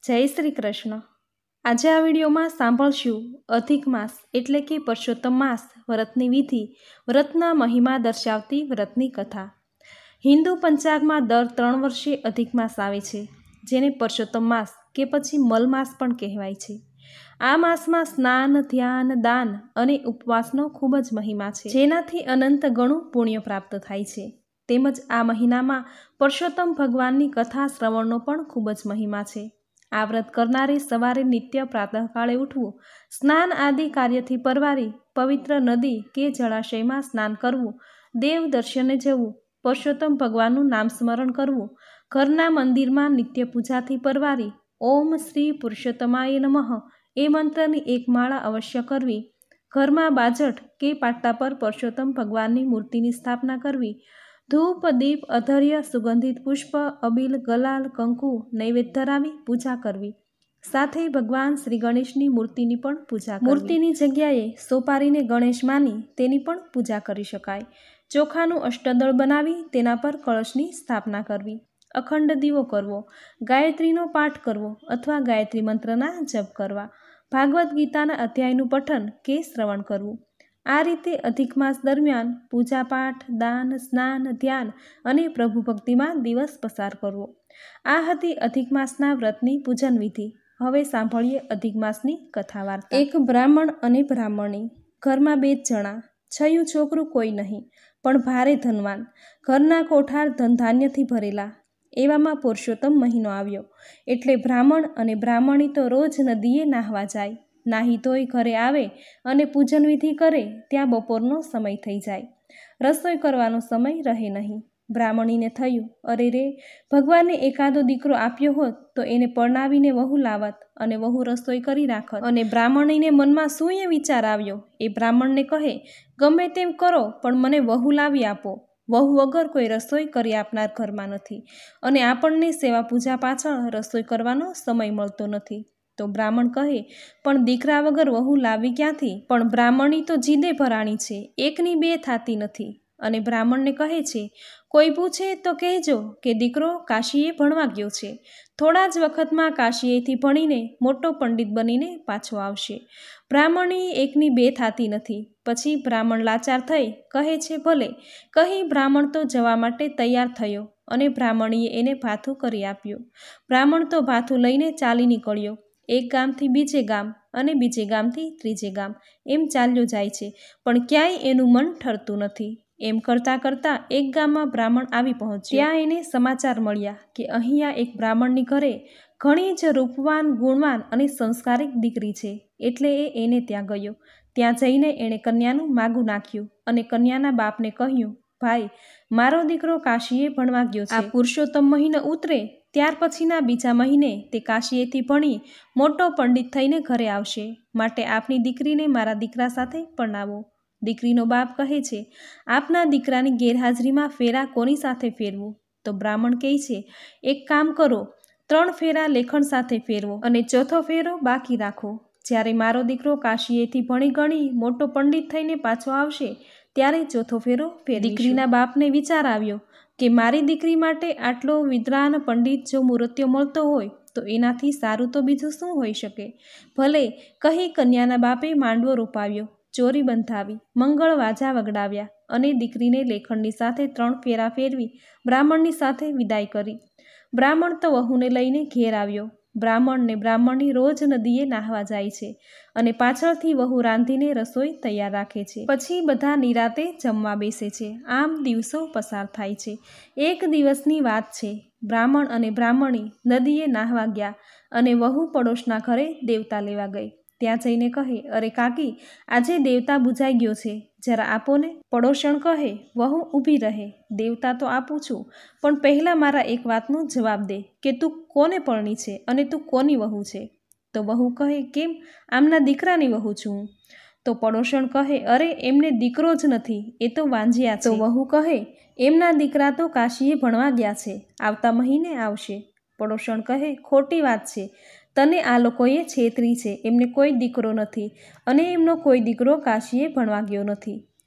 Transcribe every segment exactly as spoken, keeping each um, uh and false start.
જય શ્રી કૃષ્ણ। આજે આ વિડીયોમાં સાંભળશું અધિક માસ એટલે કે પુરુષોત્તમ માસ વ્રતની વિધિ, વ્રતના મહિમા દર્શાવતી વ્રતની કથા। હિન્દુ પંચાંગમાં દર ત્રણ વર્ષે અધિક માસ આવે છે, જેને પુરુષોત્તમ માસ કે પછી મલ માસ પણ કહેવાય છે। આ માસમાં સ્નાન, ધ્યાન, દાન અને ઉપવાસનો ખૂબ જ મહિમા છે, જેનાથી અનંત ગણું પુણ્ય પ્રાપ્ત થાય છે। તેમજ આ મહિનામાં પુરુષોત્તમ ભગવાનની કથા શ્રવણનો પણ ખૂબ જ મહિમા છે। આ વ્રત કરનારે સવારે નિત્ય પ્રાતઃકાળે ઉઠવું, સ્નાન આદિ કાર્યથી પરવારી પવિત્ર નદી કે જળાશયમાં સ્નાન કરવું, દેવ દર્શને જવું, પુરુષોત્તમ ભગવાનનું નામ સ્મરણ કરવું, ઘરના મંદિરમાં નિત્ય પૂજાથી પરવારી ઓમ શ્રી પુરુષોત્તમાય નમઃ એ મંત્રની એક માળા અવશ્ય કરવી, ઘરમાં બાજટ કે પાટા પર પુરુષોત્તમ ભગવાનની મૂર્તિની સ્થાપના કરવી, ધૂપ, દીપ, અધર્ય, સુગંધિત પુષ્પ, અબીલ, ગલાલ, કંકુ નૈવેદ્ય ધરાવી પૂજા કરવી, સાથે ભગવાન શ્રી ગણેશની મૂર્તિની પણ પૂજા કરવી। મૂર્તિની જગ્યાએ સોપારીને ગણેશ માની તેની પણ પૂજા કરી શકાય। ચોખાનું અષ્ટદળ બનાવી તેના પર કળશની સ્થાપના કરવી, અખંડ દીવો કરવો, ગાયત્રીનો પાઠ કરવો અથવા ગાયત્રી મંત્રના જપ કરવા, ભાગવદ્ ગીતાના અધ્યાયનું પઠન કે શ્રવણ કરવું। આ રીતે અધિક માસ દરમિયાન પૂજાપાઠ, દાન, સ્નાન, ધ્યાન અને પ્રભુ ભક્તિમાં દિવસ પસાર કરવો। આ હતી અધિક માસના વ્રતની પૂજન વિધિ। હવે સાંભળીએ અધિક માસની કથા વાર્તા। એક બ્રાહ્મણ અને બ્રાહ્મણી, ઘરમાં બે જ જણા, છયું છોકરું કોઈ નહીં, પણ ભારે ધનવાન, ઘરના કોઠાર ધનધાન્યથી ભરેલા। એવામાં પુરુષોત્તમ મહિનો આવ્યો એટલે બ્રાહ્મણ અને બ્રાહ્મણી તો રોજ નદીએ નાહવા જાય, નાહી ધોઈ ઘરે આવે અને પૂજન વિધિ કરે ત્યાં બપોરનો સમય થઈ જાય, રસોઈ કરવાનો સમય રહે નહીં। બ્રાહ્મણીને થયું, અરે રે, ભગવાને એકાદો દીકરો આપ્યો હોત તો એને પરણાવીને વહુ લાવત અને વહુ રસોઈ કરી રાખત। અને બ્રાહ્મણીને મનમાં શું એ વિચાર આવ્યો, એ બ્રાહ્મણને કહે, ગમે તેમ કરો પણ મને વહુ લાવી આપો। વહુ વગર કોઈ રસોઈ કરી આપનાર ઘરમાં નથી અને આપણને સેવા પૂજા પાછળ રસોઈ કરવાનો સમય મળતો નથી। તો બ્રાહ્મણ કહે, પણ દીકરા વગર વહુ લાવી ક્યાંથી? પણ બ્રાહ્મણી તો જીદે ભરાણી છે, એકની બે થાતી નથી। અને બ્રાહ્મણને કહે છે, કોઈ પૂછે તો કહેજો કે દીકરો કાશીએ ભણવા ગયો છે, થોડા જ વખતમાં કાશીએથી ભણીને મોટો પંડિત બનીને પાછો આવશે। બ્રાહ્મણી એકની બે થાતી નથી। પછી બ્રાહ્મણ લાચાર થઈ કહે છે, ભલે। કહી બ્રાહ્મણ તો જવા માટે તૈયાર થયો અને બ્રાહ્મણીએ એને ભાથું કરી આપ્યું। બ્રાહ્મણ તો ભાથું લઈને ચાલી નીકળ્યો, એક ગામથી બીજે ગામ અને બીજે ગામથી ત્રીજે ગામ એમ ચાલ્યો જાય છે, પણ ક્યાંય એનું મન ઠરતું નથી। એમ કરતાં કરતાં એક ગામમાં બ્રાહ્મણ આવી પહોંચ્યો। ત્યાં એને સમાચાર મળ્યા કે અહીંયા એક બ્રાહ્મણની ઘરે ઘણી જ રૂપવાન, ગુણવાન અને સંસ્કારિક દીકરી છે, એટલે એ એને ત્યાં ગયો। ત્યાં જઈને એણે કન્યાનું માગું નાખ્યું અને કન્યાના બાપને કહ્યું, ભાઈ, મારો દીકરો કાશીએ ભણવા ગયો છે, આ પુરુષોત્તમ મહિનો ઉતરે ત્યાર પછીના બીજા મહિને તે કાશીએથી ભણી મોટો પંડિત થઈને ઘરે આવશે, માટે આપની દીકરીને મારા દીકરા સાથે પરણાવો। દીકરીનો બાપ કહે છે, આપના દીકરાની ગેરહાજરીમાં ફેરા કોની સાથે ફેરવું? તો બ્રાહ્મણ કહે છે, એક કામ કરો, ત્રણ ફેરા લેખણ સાથે ફેરવો અને ચોથો ફેરો બાકી રાખો। જ્યારે મારો દીકરો કાશીએથી ભણી ગણી મોટો પંડિત થઈને પાછો આવશે ત્યારે ચોથો ફેરો ફેરવીશું। દીકરીના બાપને વિચાર આવ્યો કે મારી દીકરી માટે આટલો વિદ્વાન પંડિત જો મૂર્ત્યો મળતો હોય તો એનાથી સારું તો બીજું શું હોઈ શકે? ભલે, કહી કન્યાના બાપે માંડવો રોપાવ્યો, ચોરી બંધાવી, મંગળ વાજા વગડાવ્યા અને દીકરીને લેખણની સાથે ત્રણ ફેરા ફેરવી બ્રાહ્મણની સાથે વિદાય કરી। બ્રાહ્મણ તો વહુને લઈને ઘેર આવ્યો। બ્રાહ્મણ ને બ્રાહ્મણી રોજ નદીએ નાહવા જાય છે અને પાછળથી વહુ રાંધીને રસોઈ તૈયાર રાખે છે। પછી બધા નિરાતે જમવા બેસે છે। આમ દિવસો પસાર થાય છે। એક દિવસની વાત છે, બ્રાહ્મણ અને બ્રાહ્મણી નદીએ નાહવા ગયા અને વહુ પડોશના ઘરે દેવતા લેવા ગઈ। ત્યાં જઈને કહે, અરે કાકી, આજે દેવતા બુઝાઈ ગયો છે, જરા આપો ને। પડોશણ કહે, વહુ ઊભી રહે, દેવતા તો આપું છું, પણ પહેલાં મારા એક વાતનો જવાબ દે કે તું કોને પરણી છે અને તું કોની વહુ છે? તો વહુ કહે, કેમ, આમના દીકરાની વહુ છું હું। તો પડોશણ કહે, અરે એમને દીકરો જ નથી, એ તો વાંજ્યા છે। તો વહુ કહે, એમના દીકરા તો કાશીએ ભણવા ગયા છે, આવતા મહિને આવશે। પડોશણ કહે, ખોટી વાત છે, તને આ લોકોએ છેતરી છે, એમને કોઈ દીકરો નથી અને એમનો કોઈ દીકરો કાશીએ ભણવા ગયો નથી।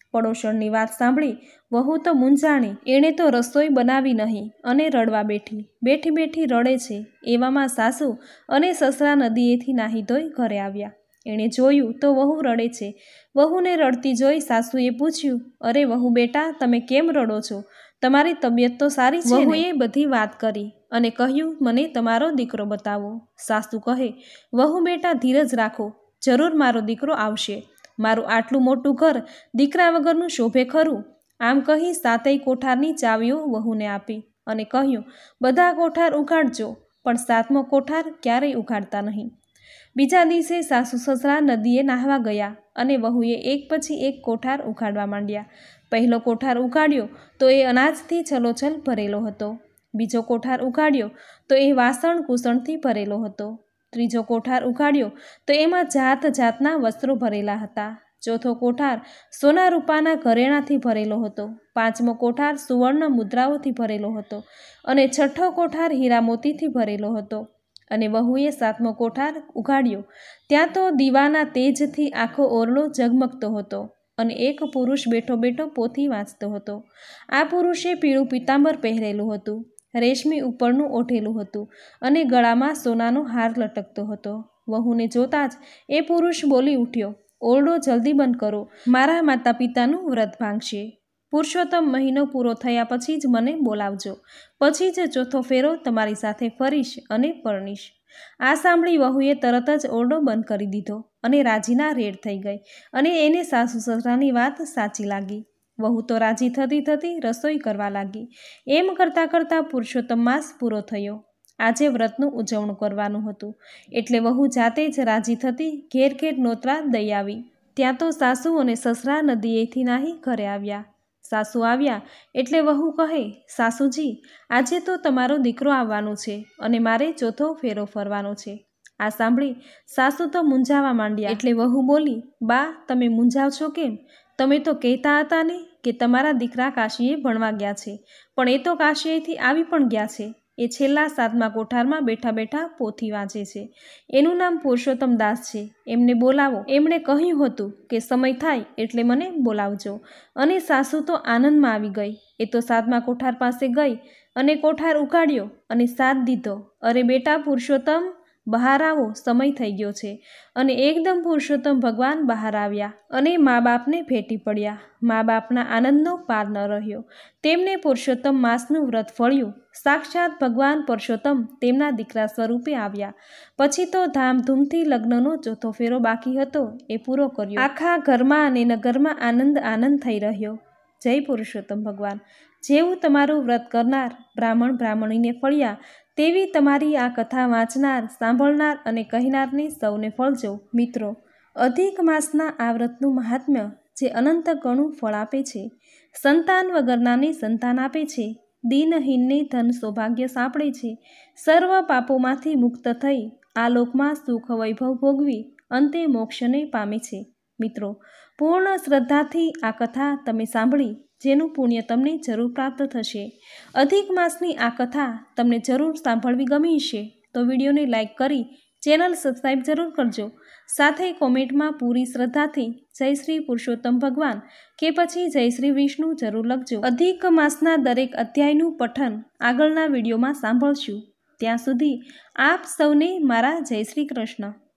પડોશણની વાત સાંભળી વહુ તો મૂંઝાણી. એણે તો રસોઈ બનાવી નહીં અને રડવા બેઠી. બેઠી બેઠી રડે છે. એવામાં સાસુ અને સસરા નદીએથી નાહી ધોઈ ઘરે આવ્યા. એણે જોયું તો વહુ રડે છે. વહુને રડતી જોઈ સાસુએ પૂછ્યું, અરે વહુ બેટા, તમે કેમ રડો છો? તમારી તબિયત તો સારી છે ને? વહુએ બધી વાત કરી અને કહ્યું, મને તમારો દીકરો બતાવો. સાસુ કહે, વહુ બેટા ધીરજ રાખો, જરૂર મારો દીકરો આવશે. મારું આટલું મોટું ઘર દીકરા વગરનું શોભે ખરું? આમ કહી સાતેય કોઠારની ચાવીઓ વહુને આપી અને કહ્યું, બધા કોઠાર ઉઘાડજો, પણ સાતમો કોઠાર ક્યારેય ઉઘાડતા નહીં. બીજા દિવસે સાસુ સસરા નદીએ નાહવા ગયા અને વહુએ એક પછી એક કોઠાર ઉઘાડવા માંડ્યા. પહેલો કોઠાર ઉઘાડ્યો તો એ અનાજથી છલોછલ ભરેલો હતો. બીજો કોઠાર ઉઘાડ્યો તો એ વાસણ કૂસણથી ભરેલો હતો. ત્રીજો કોઠાર ઉઘાડ્યો તો એમાં જાત જાતના વસ્ત્રો ભરેલા હતા. ચોથો કોઠાર સોના રૂપાના ઘરેણાથી ભરેલો હતો. પાંચમો કોઠાર સુવર્ણ મુદ્રાઓથી ભરેલો હતો અને છઠ્ઠો કોઠાર હીરા મોતીથી ભરેલો હતો. અને વહુએ સાતમો કોઠાર ઉઘાડ્યો. ત્યાં તો દીવાના તેજથી આખો ઓરડો ઝગમગતો હતો અને એક પુરુષ બેઠો બેઠો પોથી વાંચતો હતો. આ પુરુષે પીળું પીતાંબર પહેરેલું હતું, રેશમી ઉપરનું ઓઢેલું હતું અને ગળામાં સોનાનો હાર લટકતો હતો. વહુને જોતાં જ એ પુરુષ બોલી ઉઠ્યો, ઓરડો જલ્દી બંધ કરો, મારા માતા પિતાનું વ્રત ભાંગશે. પુરુષોત્તમ મહિનો પૂરો થયા પછી જ મને બોલાવજો, પછી જ ચોથો ફેરો તમારી સાથે ફરીશ અને પરણીશ. આ સાંભળી વહુએ તરત જ ઓરડો બંધ કરી દીધો અને રાજીના રેડ થઈ ગઈ અને એને સાસુ સસરાની વાત સાચી લાગી. વહુ તો રાજી થતી થતી રસોઈ કરવા લાગી. એમ કરતાં કરતાં પુરુષોત્તમ માસ પૂરો થયો. આજે વ્રતનું ઉજવણું કરવાનું હતું એટલે વહુ જાતે જ રાજી થતી ઘેર ઘેર નોતરા દઈ આવી. ત્યાં તો સાસુ અને સસરા નદીએથી નાહી ઘરે આવ્યા. સાસુ આવ્યા એટલે વહુ કહે, સાસુજી, આજે તો તમારો દીકરો આવવાનો છે અને મારે ચોથો ફેરો ફરવાનો છે. આ સાંભળી સાસુ તો મૂંઝાવા માંડ્યા. એટલે વહુ બોલી, બા, તમે મૂંઝાવ છો કેમ? તમે તો કહેતા હતા ને કે તમારા દીકરા કાશીએ ભણવા ગયા છે, પણ એ તો કાશીએથી આવી પણ ગયા છે. એ છેલ્લા સાતમા કોઠારમાં બેઠા બેઠા પોથી વાંચે છે. એનું નામ પુરુષોત્તમ દાસ છે. એમને બોલાવો. એમણે કહ્યું હતું કે સમય થાય એટલે મને બોલાવજો. અને સાસુ તો આનંદમાં આવી ગઈ. એ તો સાતમા કોઠાર પાસે ગઈ અને કોઠાર ઉઘાડ્યો અને સાથ દીધો, અરે બેટા પુરુષોત્તમ, બહાર આવો, સમય થઈ ગયો છે. અને એકદમ પુરુષોત્તમ ભગવાન બહાર આવ્યા અને મા બાપને ભેટી પડ્યા. મા બાપના આનંદનો પાર ન રહ્યો. તેમને પુરુષોત્તમ માસનું વ્રત ફળ્યું. સાક્ષાત ભગવાન પુરુષોત્તમ તેમના દીકરા સ્વરૂપે આવ્યા. પછી તો ધામધૂમથી લગ્નનો ચોથો ફેરો બાકી હતો એ પૂરો કર્યો. આખા ઘરમાં અને નગરમાં આનંદ આનંદ થઈ રહ્યો. જય પુરુષોત્તમ ભગવાન. જેવું તમારું વ્રત કરનાર બ્રાહ્મણ બ્રાહ્મણીને ફળ્યા, તેવી તમારી આ કથા વાંચનાર, સાંભળનાર અને કહેનારને સૌને ફળજો. મિત્રો, અધિક માસના આ વ્રતનું મહાત્મ્ય જે અનંત ગણું ફળ આપે છે. સંતાન વગરનાને સંતાન આપે છે. દિનહીનને ધન સૌભાગ્ય સાંપડે છે. સર્વ પાપોમાંથી મુક્ત થઈ આ લોકમાં સુખ વૈભવ ભોગવી અંતે મોક્ષને પામે છે. મિત્રો, પૂર્ણ શ્રદ્ધાથી આ કથા તમે સાંભળી, જેનું પુણ્ય તમને જરૂર પ્રાપ્ત થશે. અધિક માસની આ કથા તમને જરૂર સાંભળવી ગમી હશે તો વિડીયોને લાઈક કરી ચેનલ સબસ્ક્રાઈબ જરૂર કરજો. સાથે કોમેન્ટમાં પૂરી શ્રદ્ધાથી જય શ્રી પુરુષોત્તમ ભગવાન કે પછી જય શ્રી વિષ્ણુ જરૂર લખજો. અધિક માસના દરેક અધ્યાયનું પઠન આગળના વિડીયોમાં સાંભળશું. ત્યાં સુધી આપ સૌને મારા જય શ્રી કૃષ્ણ.